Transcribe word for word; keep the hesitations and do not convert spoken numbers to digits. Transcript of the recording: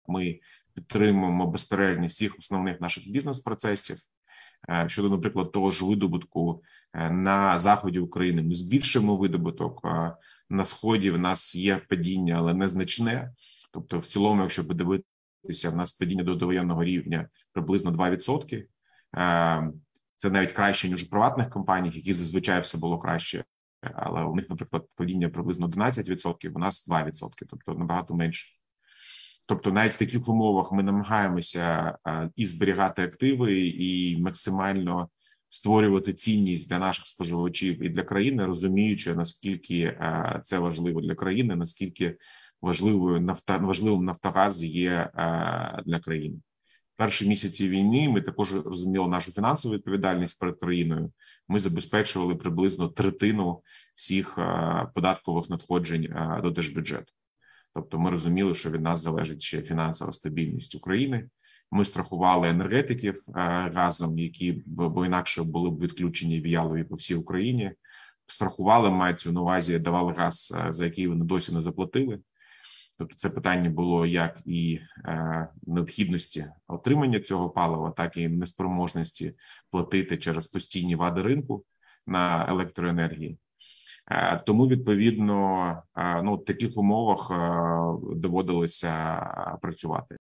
ми підтримуємо безперервність всіх основних наших бізнес-процесів. Щодо, наприклад, того ж видобутку на заході України, ми збільшуємо видобуток. На сході в нас є падіння, але незначне. Тобто, в цілому, якщо подивитися, в нас падіння до довоєнного рівня приблизно два відсотки. Це навіть краще, ніж у приватних компаніях, які зазвичай все було краще. Але у них, наприклад, падіння приблизно одинадцять відсотків, у нас два відсотки, тобто набагато менше. Тобто навіть в таких умовах ми намагаємося і зберігати активи, і максимально створювати цінність для наших споживачів і для країни, розуміючи, наскільки це важливо для країни, наскільки важливою нафта, важливим Нафтогаз є для країни. Перші місяці війни ми також розуміли нашу фінансову відповідальність перед країною. Ми забезпечували приблизно третину всіх податкових надходжень до держбюджету. Тобто ми розуміли, що від нас залежить ще фінансова стабільність України. Ми страхували енергетиків газом, які бо інакше були б відключені віялові по всій Україні. Страхували, мається на увазі, давали газ, за який вони досі не заплатили. Тобто це питання було як і е, необхідності отримання цього палива, так і неспроможності платити через постійні вади ринку на електроенергії. Е, тому, відповідно, е, ну, в таких умовах е, доводилося працювати.